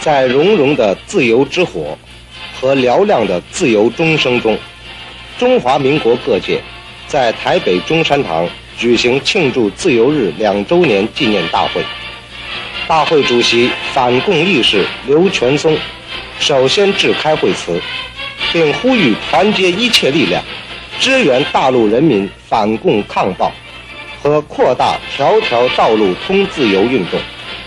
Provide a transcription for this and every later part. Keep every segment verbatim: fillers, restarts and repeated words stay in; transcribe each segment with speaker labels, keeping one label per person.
Speaker 1: 在融融的自由之火和嘹亮的自由钟声中，中华民国各界在台北中山堂举行庆祝自由日两周年纪念大会。大会主席反共义士刘全松首先致开会词，并呼吁团结一切力量，支援大陆人民反共抗暴和扩大条条道路通自由运动。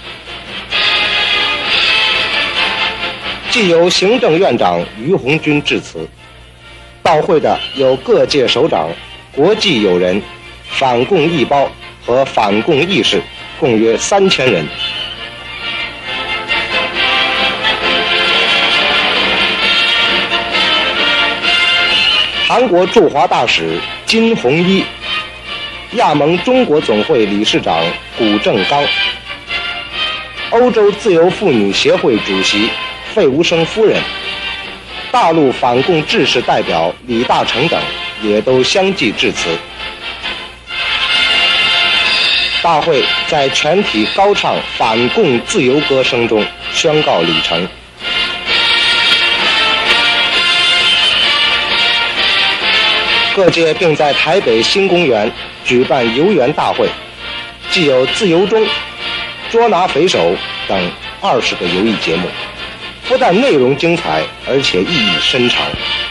Speaker 1: 既由行政院长于鸿钧致辞，到会的有各界首长、国际友人、反共义胞和反共义士，共约三千人。韩国驻华大使金弘一、亚盟中国总会理事长谷正刚、欧洲自由妇女协会主席费无生夫人、大陆反共志士代表李大成等也都相继致辞。大会在全体高唱反共自由歌声中宣告礼成。各界并在台北新公园举办游园大会，既有自由钟、捉拿匪首等二十个游艺节目，不但内容精彩，而且意义深长。